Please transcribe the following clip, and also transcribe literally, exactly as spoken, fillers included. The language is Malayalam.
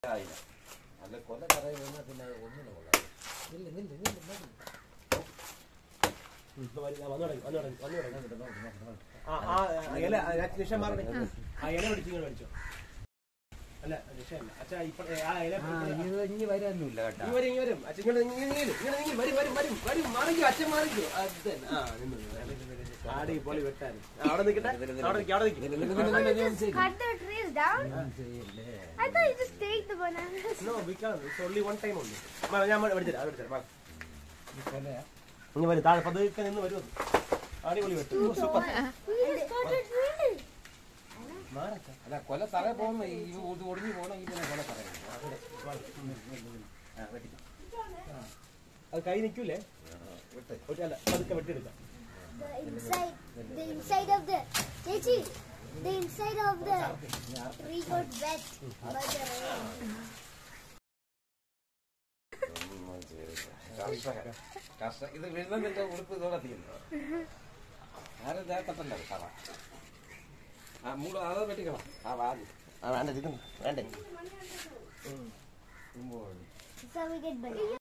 അല്ല കൊല കറയിൽ നിന്നാൽ പിന്നെ ഒന്നിനും കൊള്ളാം. ഇല്ല നില്ല നില്ല അല്ല അച്ഛാ ഇപ്പൊ ഇനി വരാനൊന്നുമില്ല കേട്ടോ. വരും ഇനി വരും അച്ഛൻ വരും വരും വരും വരും മാറിക്കോ അച്ഛൻ മാറിക്കോ. ആടി പൊളി വെട്ടാൻ അവിടെ നിൽക്കട്ടെ. അവിടെ നിൽക്കും അവിടെ നിൽക്കും. Cut the trees down. I thought you just take the bananas. No, we can't. It's only one time only. ഞാൻ എടുത്തരാം എടുത്തരാം. ഇനി വരും താഴെ പതുക്കെ നിന്ന് വരും. അടിപൊളി വെട്ടും. സൂപ്പർ. അല്ല കൊല തറ പോകുമ്പോ ഇത് ഒടിഞ്ഞു പോകണമെങ്കിൽ പിന്നെ കൊല തറ അത് കൈ നിൽക്കൂലേ? അല്ല പതുക്കെ വെട്ടിയെടുക്കാം. The inside, the inside of the, Chechi, the inside of the tree got wet by the rain. ഇത് വിഴുന്നതിന്റെ ഉടുപ്പ് ഇതോടെ തീരുന്നു. ആരും തട്ടല്ല തറ. ആ മൂട് അത് വെട്ടിക്കണം. ആ വാതി ആ വേണ്ട ഇത് വേണ്ടേ. So we get banana.